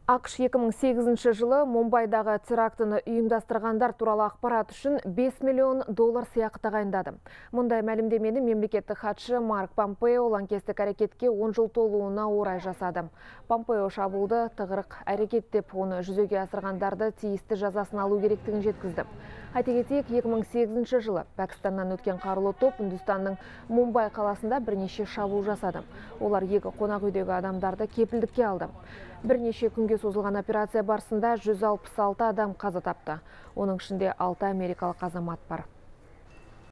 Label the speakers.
Speaker 1: ақш 2008 жылы Мумбайдағы терактіні ұйымдастырғандар туралы ақпарат үшін $5 миллион сыйақы тағайындады. Мұндай мәлімдемені мемлекеттік хатшы Марк Помпео лаңкестік әрекетке 10 жыл толуына орай жасады. Помпео шабуылды тығырық әрекет деп, оны жүзеге асырғандарды тиісті жазасын алу керектігін жеткізді. Айта кетейік, 2008 жылы Пәкістаннан өткен қарулы топ Үндістанның Мумбай қаласында бірнеше шабуыл жасады. Олар екі қонақ үйдегі адамдарды кепілдікке алды. Бірнеше күнге созылған операция барысында 166 адам қаза тапты. Оның ішінде 6 америкалық азамат бар.